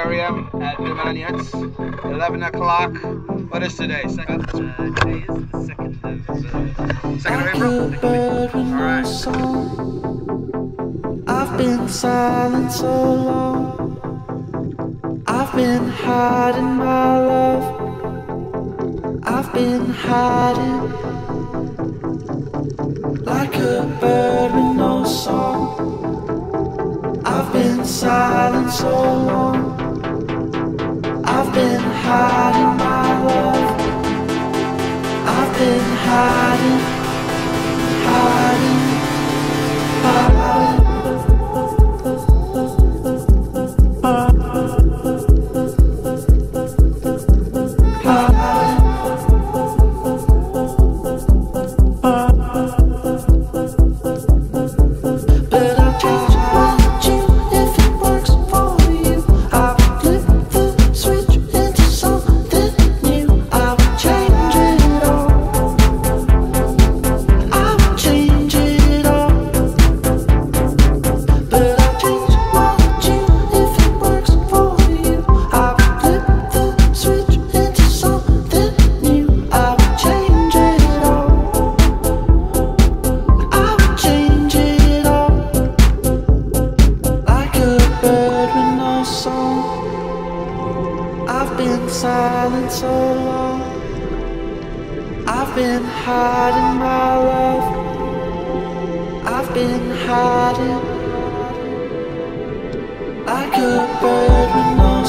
Aquarium at Damaniyat, 11 o'clock. What is today? Today is the 2nd of April? Alright. I've been silent so long. I've been hiding my love. I've been hiding like a bird with no song. I've been silent so long. I've been hiding my love. I've been hiding, hiding, hiding. I've been silent so long. I've been hiding my love. I've been hiding like a bird with no